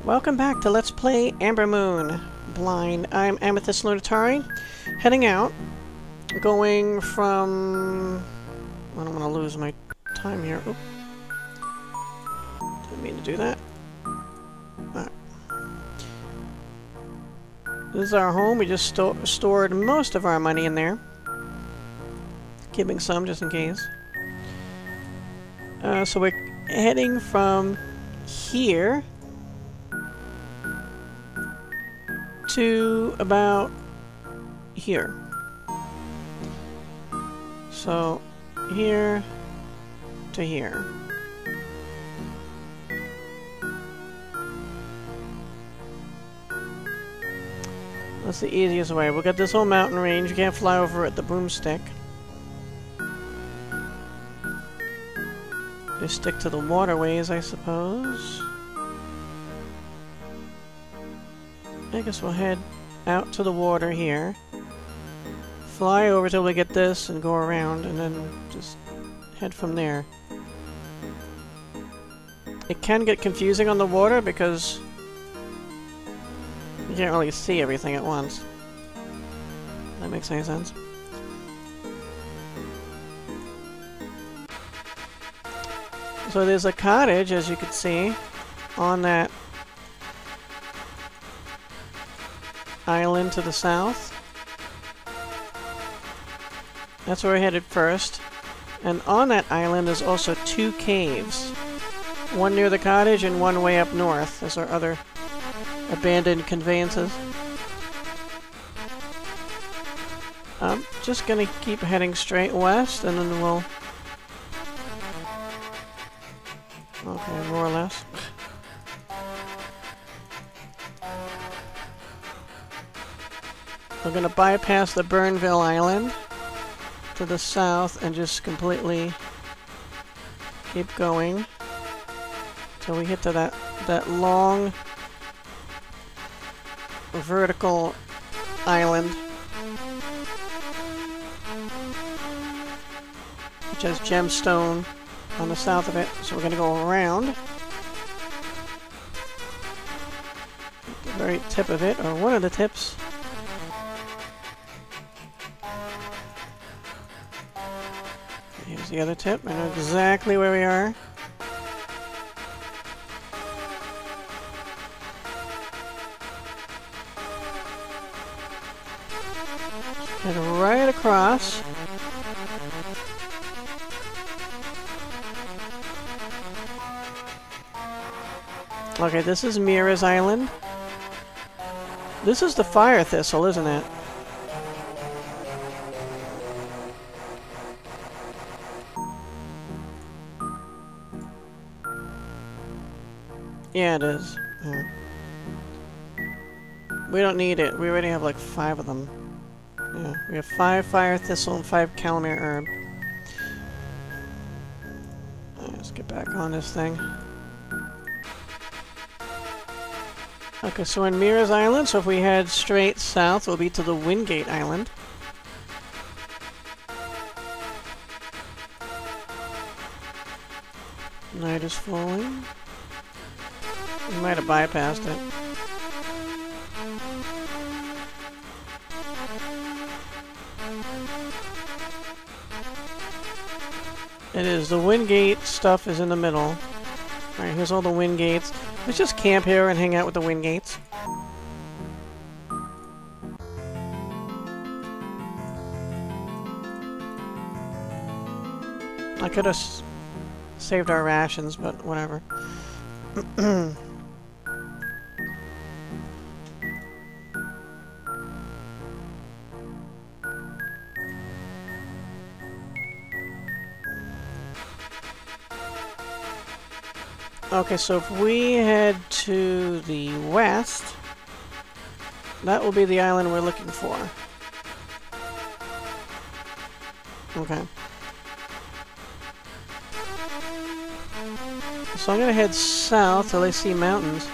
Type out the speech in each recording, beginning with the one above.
Welcome back to Let's Play Ambermoon Blind. I'm Amethyst Lunatari, heading out, going from... I don't want to lose my time here. Oop. Didn't mean to do that. Right. This is our home. We just stored most of our money in there. Keeping some just in case. So we're heading from here to about here. So here to here. That's the easiest way. We've got this whole mountain range. You can't fly over it, the broomstick. Just stick to the waterways, I suppose. I guess we'll head out to the water here. Fly over till we get this and go around, and then just head from there. It can get confusing on the water because you can't really see everything at once. If that makes any sense. So there's a cottage, as you can see, on that island to the south. That's where we're headed first. And on that island there's also two caves. One near the cottage and one way up north. Those are other abandoned conveyances. I'm just gonna keep heading straight west and then we'll... Okay, more or less. We're gonna bypass the Burnville Island to the south and just completely keep going till we get to that long vertical island which has gemstone on the south of it. So we're gonna go around the very tip of it, or one of the tips. Here's the other tip. I know exactly where we are. Head right across. Okay, this is Mira's Island. This is the fire thistle, isn't it? Yeah, it is. Yeah. We don't need it. We already have like 5 of them. Yeah, we have 5 fire thistle and 5 calamere herb. Let's get back on this thing. Okay, so we're in Mira's Island, so if we head straight south, we'll be to the Wingate Island. Night is falling. We might have bypassed it. It is. The Wingate stuff is in the middle. Alright, here's all the Wingates. Let's just camp here and hang out with the Wingates. I could have saved our rations, but whatever. Okay, so if we head to the west, that will be the island we're looking for. Okay. So I'm gonna head south till I see mountains.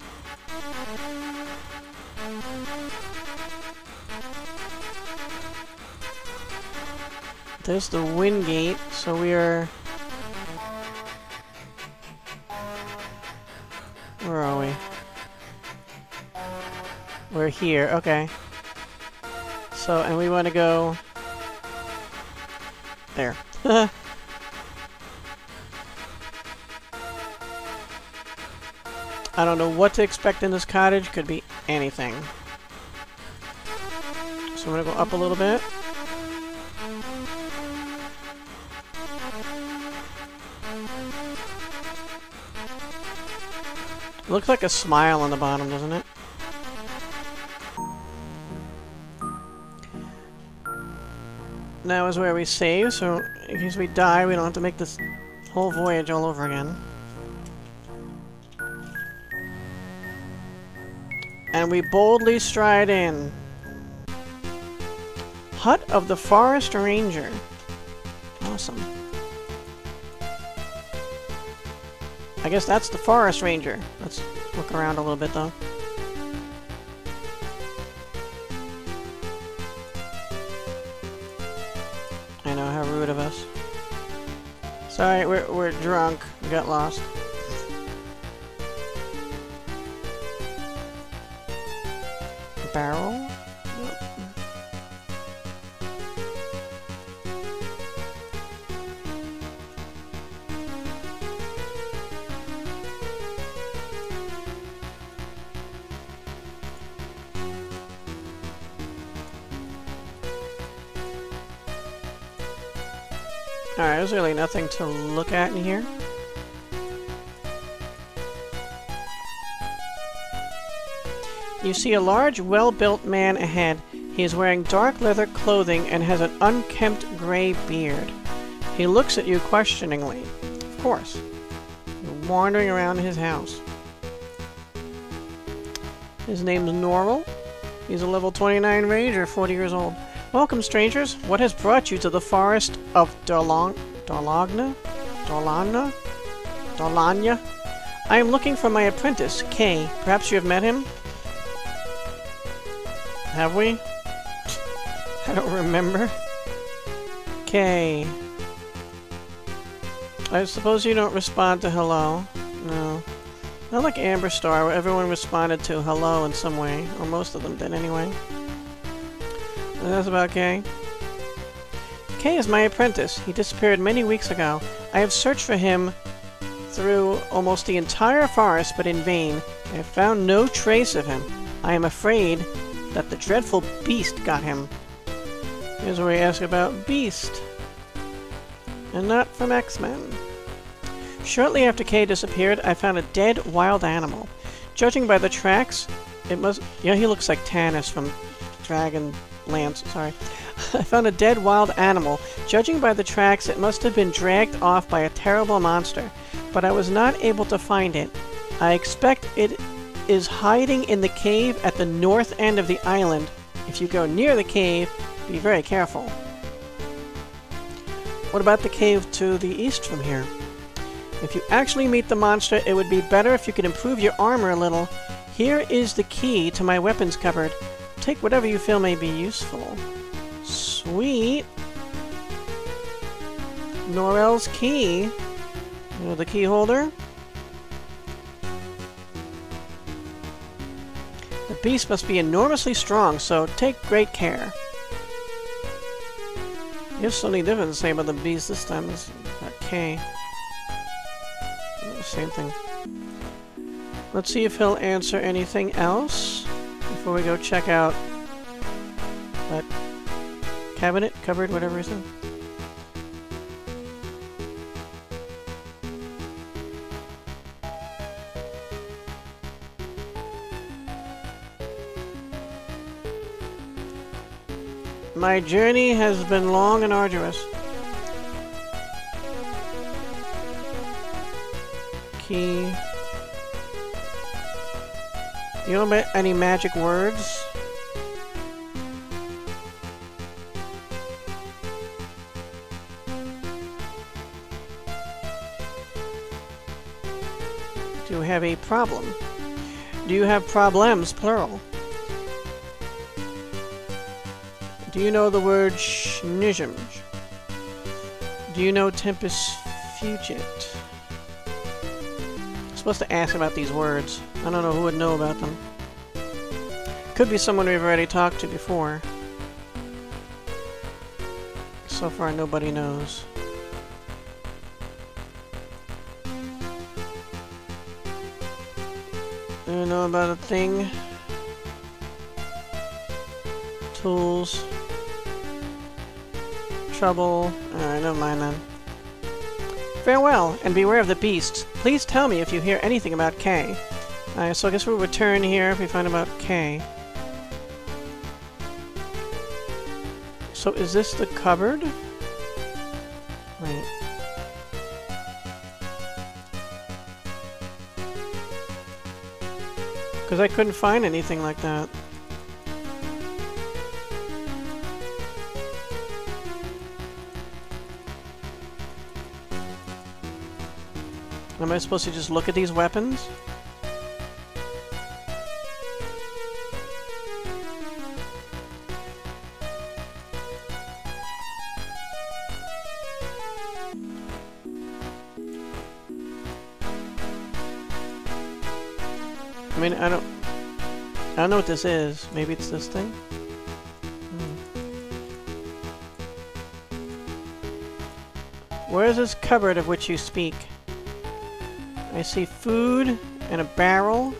There's the Wingate, so we are... Where are we? We're here, okay. So, and we want to go... there. I don't know what to expect in this cottage. Could be anything. So I'm going to go up a little bit. Looks like a smile on the bottom, doesn't it? Now is where we save, so in case we die, we don't have to make this whole voyage all over again. And we boldly stride in. Hut of the Forest Ranger. Awesome. I guess that's the Forest Ranger. Let's look around a little bit, though. I know, how rude of us. Sorry, we're drunk. We got lost. Barrel? Yep. Alright, there's really nothing to look at in here. You see a large, well-built man ahead. He is wearing dark leather clothing and has an unkempt gray beard. He looks at you questioningly. Of course. You're wandering around his house. His name's Norel. He's a level 29 ranger, 40 years old. Welcome, strangers. What has brought you to the forest of Darlanya? I am looking for my apprentice, Kay. Perhaps you have met him? Have we? I don't remember. Kay. I suppose you don't respond to hello. No. Not like Amber Star, where everyone responded to hello in some way. Or most of them did, anyway. And that's about Kay. Kay is my apprentice. He disappeared many weeks ago. I have searched for him through almost the entire forest, but in vain. I have found no trace of him. I am afraid that the dreadful beast got him. Here's where we ask about Beast. And not from X-Men. Shortly after Kay disappeared, I found a dead wild animal. Judging by the tracks, it must... yeah, he looks like Tannis from Dragon Lance, sorry. I found a dead wild animal. Judging by the tracks, it must have been dragged off by a terrible monster, but I was not able to find it. I expect it is hiding in the cave at the north end of the island. If you go near the cave, be very careful. What about the cave to the east from here? If you actually meet the monster, it would be better if you could improve your armor a little. Here is the key to my weapons cupboard. Take whatever you feel may be useful. Sweet! Norel's key. You know, the key holder. The beast must be enormously strong, so take great care. You have something different to say about the beast this time. It's about K. Same thing. Let's see if he'll answer anything else before we go check out that cabinet, cupboard, whatever he said. My journey has been long and arduous. Key. You know any magic words? Do you have a problem? Do you have problems, plural? Do you know the word schnizm? Do you know Tempest Fugit? I'm supposed to ask about these words. I don't know who would know about them. could be someone we've already talked to before. So far, nobody knows. Do you know about a thing? Tools. Trouble. Alright, never mind then. Farewell, and beware of the beasts. Please tell me if you hear anything about Kay. So I guess we'll return here if we find about Kay. So is this the cupboard? Wait. Because I couldn't find anything like that. Am I supposed to just look at these weapons? I mean, I don't know what this is. Maybe it's this thing? Where is this cupboard of which you speak? I see food and a barrel.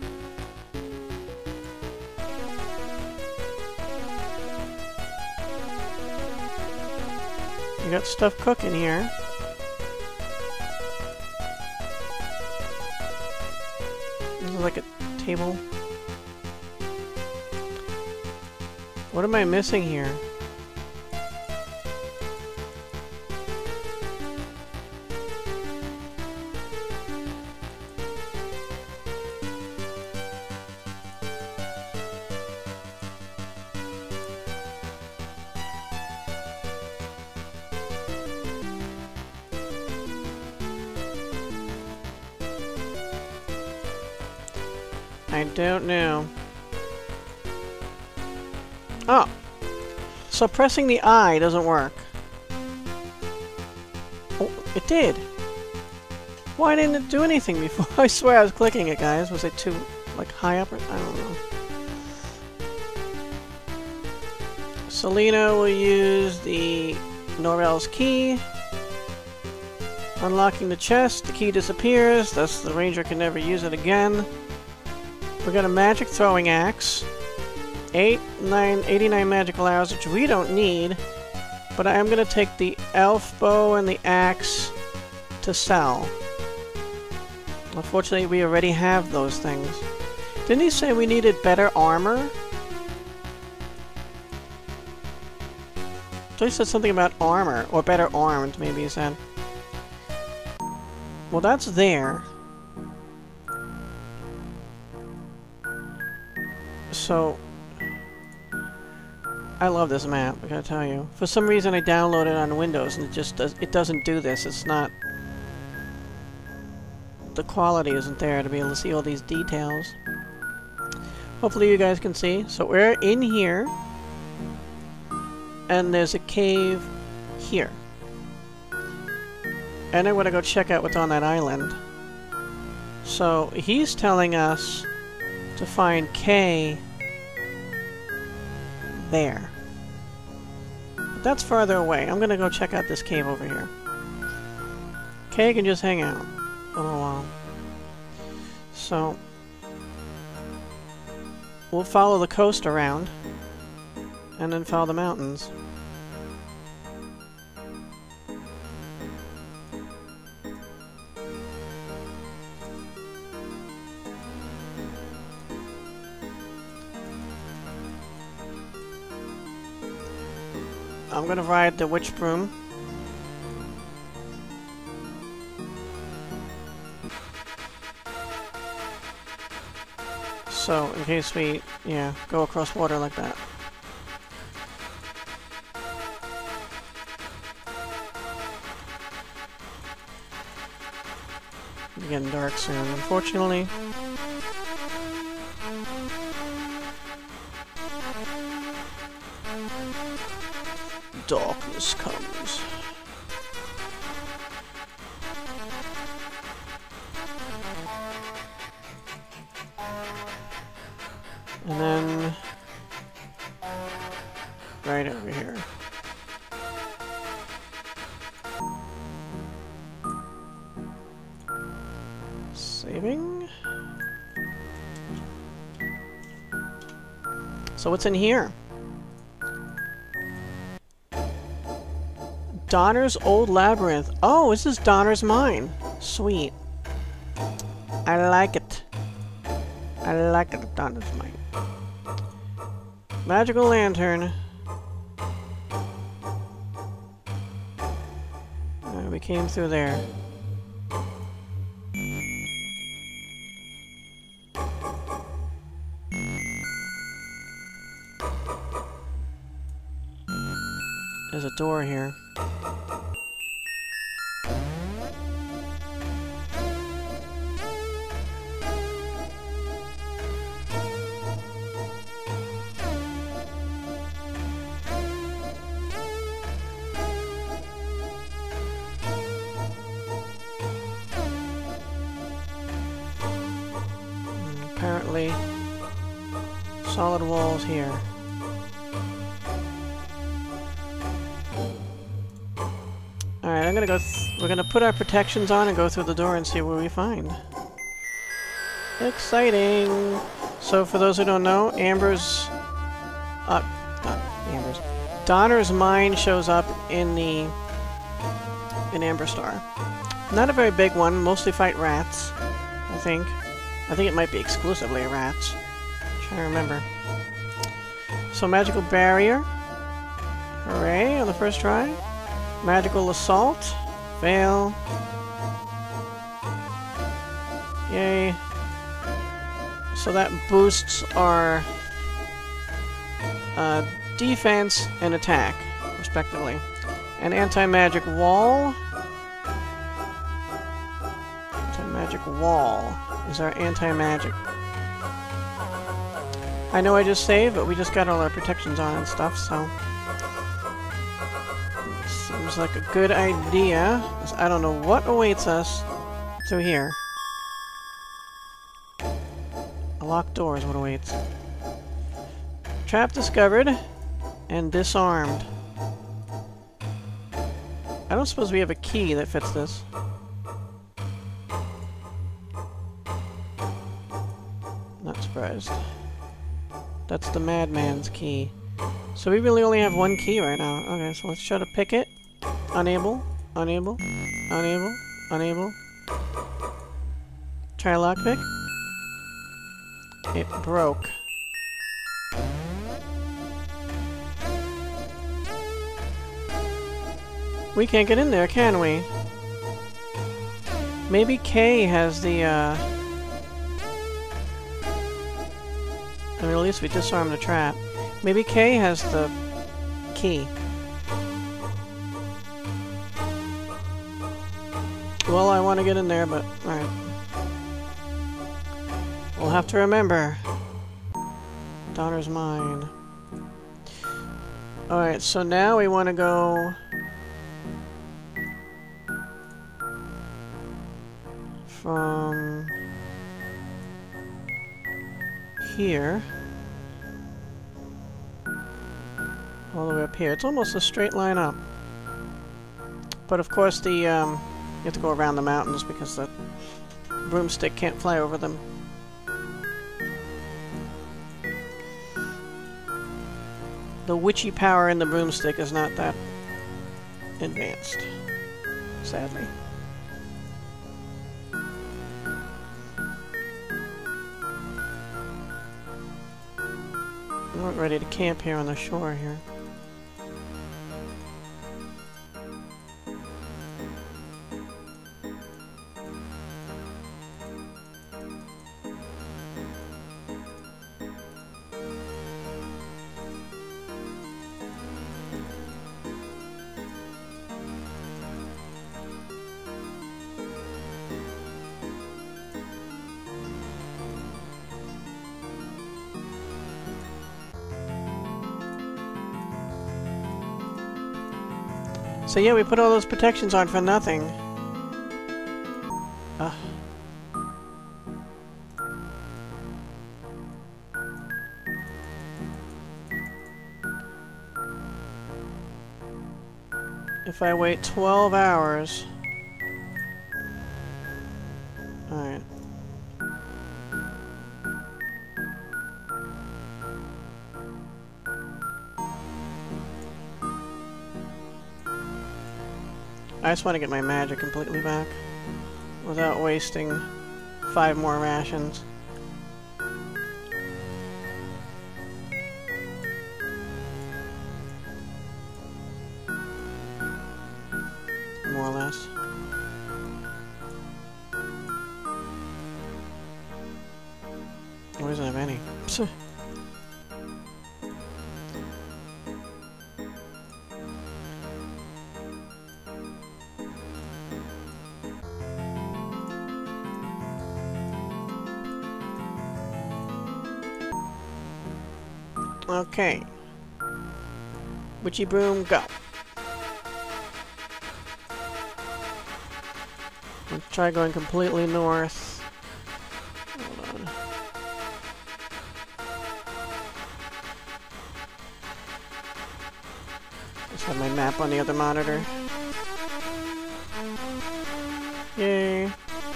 You got stuff cooking here. This is like a table. What am I missing here? I don't know. Oh! So pressing the I doesn't work. Oh, it did! Why didn't it do anything before? I swear I was clicking it, guys. Was it too, like, high up? Or, I don't know. Selena will use the Norel's key. Unlocking the chest, the key disappears, thus the ranger can never use it again. We got a magic throwing axe. 89 magical arrows, which we don't need. But I am going to take the elf bow and the axe to sell. Unfortunately, we already have those things. Didn't he say we needed better armor? So he said something about armor, or better armed, maybe he said. Well, that's there. So, I love this map, I gotta tell you. For some reason I downloaded it on Windows and it doesn't do this. It's not... The quality isn't there to be able to see all these details. Hopefully you guys can see. So we're in here. And there's a cave here. And I want to go check out what's on that island. So he's telling us to find Kay there. But that's farther away. I'm gonna go check out this cave over here. Kay can just hang out for a little while. So we'll follow the coast around and then follow the mountains. I'm gonna ride the witch broom. So, in case we, yeah, go across water like that. It's getting dark soon, unfortunately. Darkness comes. And then right over here. Saving. So what's in here? Donner's Old Labyrinth. Oh, this is Donner's Mine. Sweet. I like it. I like it, Donner's Mine. Magical lantern. We came through there. There's a door here. Apparently, solid walls here. Alright, I'm gonna go. We're gonna put our protections on and go through the door and see what we find. Exciting! So, for those who don't know, Donner's Mine shows up in Amber Star. Not a very big one. Mostly fight rats, I think. I think it might be exclusively rats. I'm trying to remember. So, magical barrier. Hooray, on the first try. Magical assault. Fail. Yay. So that boosts our defense and attack, respectively. An anti-magic wall. Anti-magic wall is our anti-magic. I know I just saved, but we just got all our protections on and stuff, so... Seems like a good idea. I don't know what awaits us through here. A locked door is what awaits. Trap discovered and disarmed. I don't suppose we have a key that fits this. Not surprised. That's the madman's key. So we really only have one key right now. Okay, so let's try to pick it. Unable, unable, unable, unable. Try a lockpick. It broke. We can't get in there, can we? Maybe K has the, I mean, at least we disarmed the trap. Maybe K has the key. Well, I want to get in there, but... Alright. We'll have to remember. Donner's Mine. Alright, so now we want to go... from... here. All the way up here. It's almost a straight line up. But of course the, you have to go around the mountains because the broomstick can't fly over them. The witchy power in the broomstick is not that advanced, sadly. We're ready to camp here on the shore here. So yeah, we put all those protections on for nothing. If I wait 12 hours... Alright. I just want to get my magic completely back without wasting 5 more rations. More or less. Oh, he doesn't have any. Okay. Witchy broom, go. Let's try going completely north. Hold on. Just have my map on the other monitor. Yay.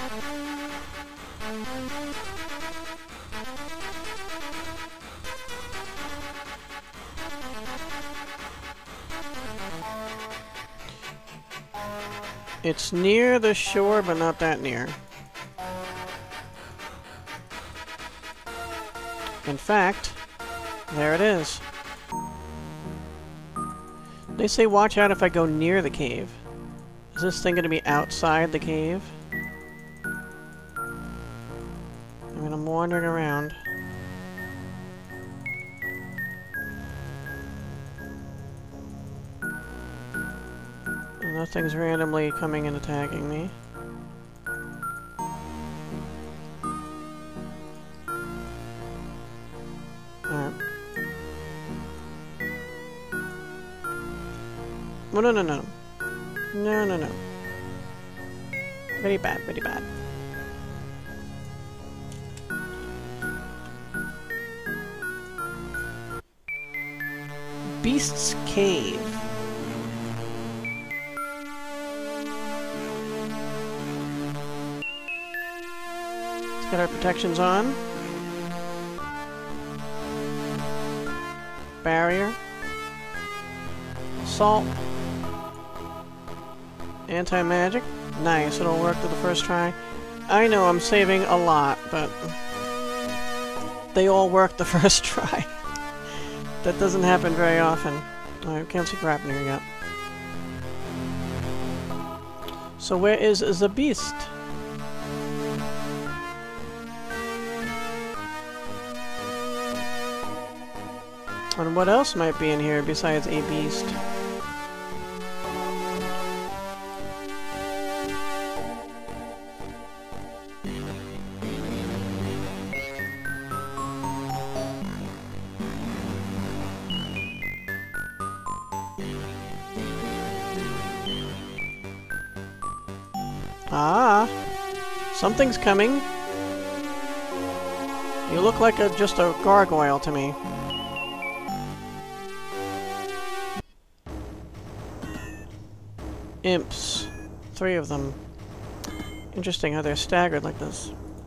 It's near the shore, but not that near. In fact, there it is. They say watch out if I go near the cave. Is this thing going to be outside the cave? I mean, I'm wandering around. Nothing's randomly coming and attacking me. Alright. Oh, no, no, no. No, no, no. Very bad, very bad. Beast's Cave. Get our protections on. Barrier. Salt. Anti-magic. Nice, it'll work to the first try. I know I'm saving a lot, but they all work the first try. That doesn't happen very often. I can't see crap near yet. So where is the beast? And what else might be in here besides a beast? Ah! Something's coming. You look like just a gargoyle to me. Imps. 3 of them. Interesting how they're staggered like this.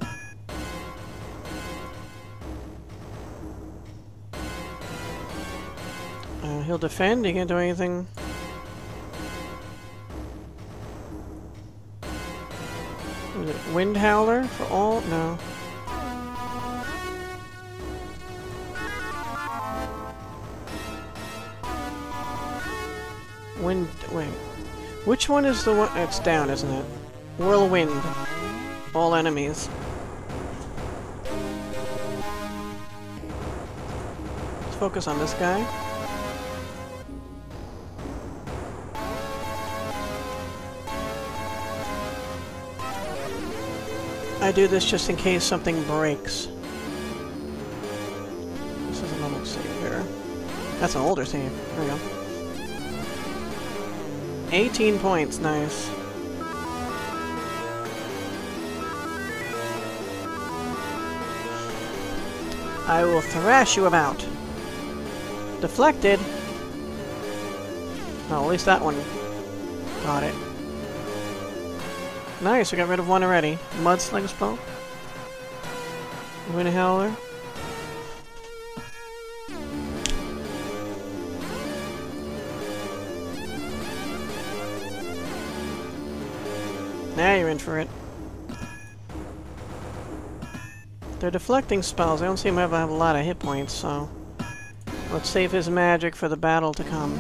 He'll defend, he can't do anything. Was it Wind Howler for all? No. Wind... wait. Which one is the one? It's down, isn't it? Whirlwind. All enemies. Let's focus on this guy. I do this just in case something breaks. This is an old save here. That's an older save. There we go. 18 points, nice. I will thrash you about. Deflected. Oh, at least that one Got it. Nice, we got rid of one already. Mudsling spell. Wind Howler. Now you're in for it. They're deflecting spells. I don't seem to have a lot of hit points, so let's save his magic for the battle to come.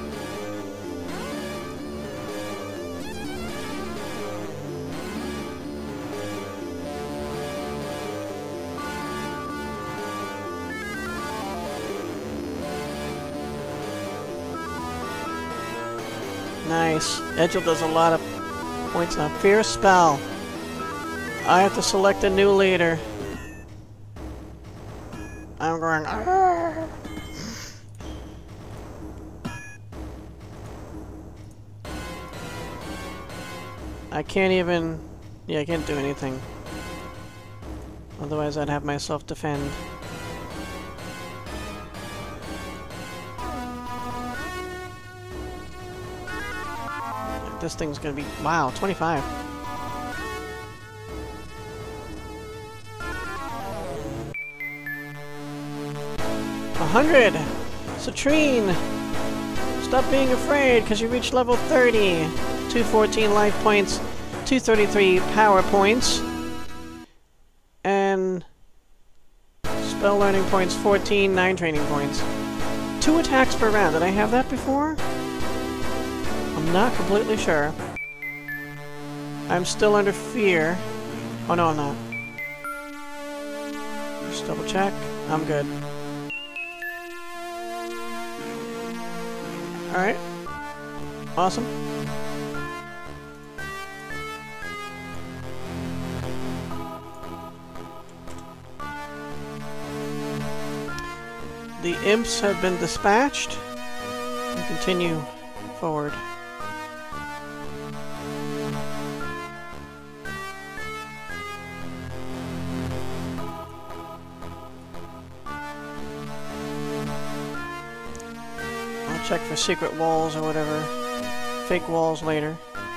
Nice. Edgel does a lot of points now. Fierce spell. I have to select a new leader. I'm going. Argh! I can't even. Yeah, I can't do anything. Otherwise, I'd have myself defend. This thing's gonna be. Wow, 25. 100! Citrine! Stop being afraid, because you reached level 30. 214 life points, 233 power points, and spell learning points 14, 9 training points. 2 attacks per round. Did I have that before? I'm not completely sure. I'm still under fear. Oh no, I'm not. Just double check. I'm good. Alright. Awesome. The imps have been dispatched. We continue forward. Check for secret walls or whatever. Fake walls later.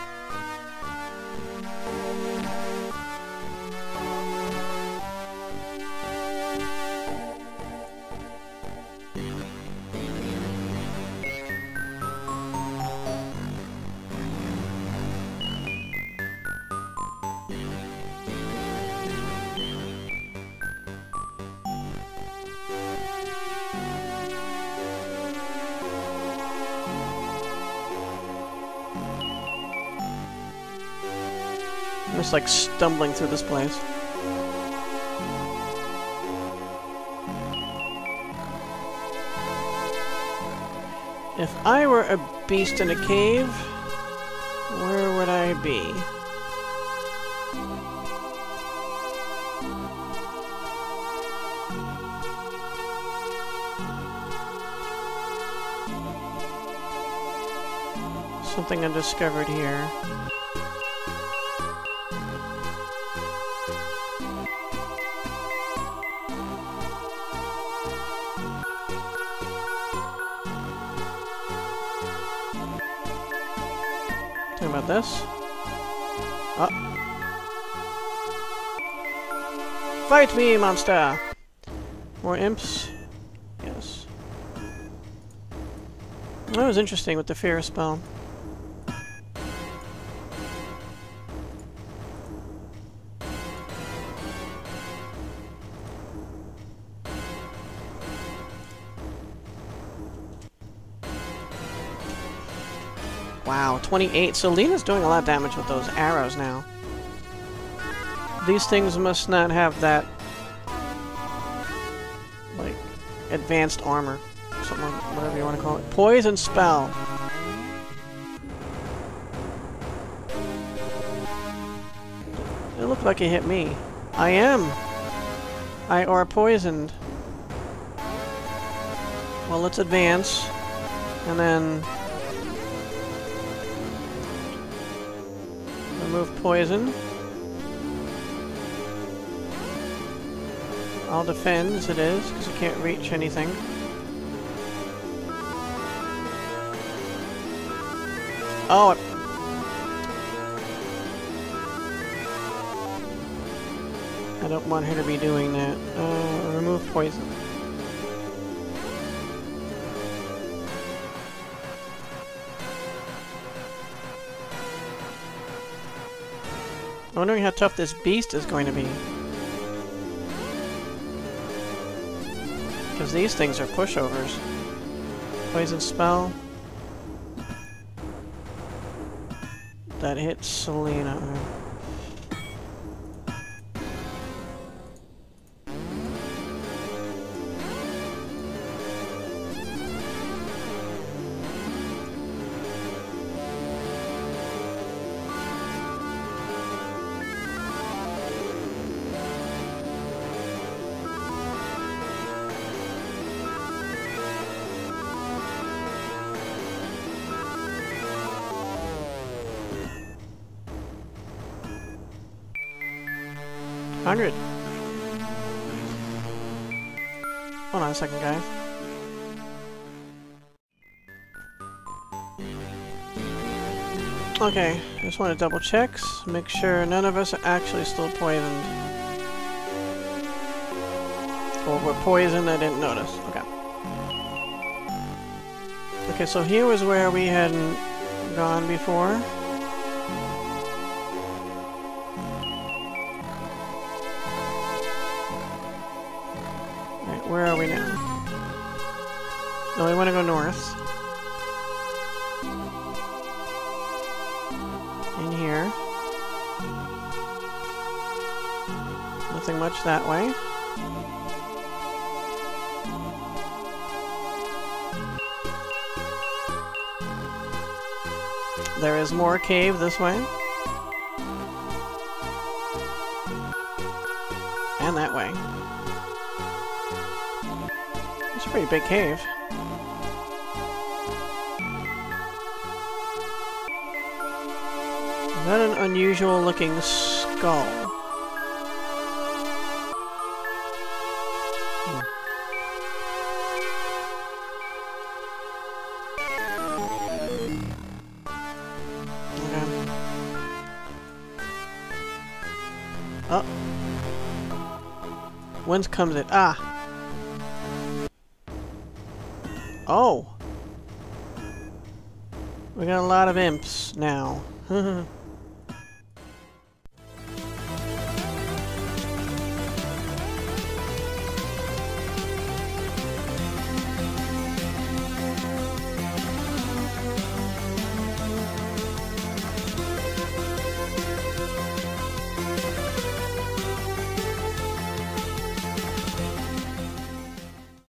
I'm just like stumbling through this place. If I were a beast in a cave, where would I be? Something undiscovered here. About this. Oh. Fight me, monster! More imps. Yes. That was interesting with the fear spell. Wow, 28. So Lena's doing a lot of damage with those arrows now. These things must not have that, like, advanced armor. Something, whatever you want to call it. Poison spell. It looked like it hit me. I am. I are poisoned. Well, let's advance. And then remove poison. I'll defend as it is, because I can't reach anything. Oh, I don't want her to be doing that. Remove poison. I'm wondering how tough this beast is going to be. Because these things are pushovers. Poison spell. That hits Selena. 100. Hold on a second, guys. Okay, just want to double check, make sure none of us are actually still poisoned. Or we're poisoned, I didn't notice. Okay. Okay, so here was where we hadn't gone before. Right, where are we now? No, we want to go north. In here. Nothing much that way. There is more cave this way. And that way. It's a pretty big cave. Is that an unusual looking skull? Oh. Whence comes it? Ah! Oh! We got a lot of imps now.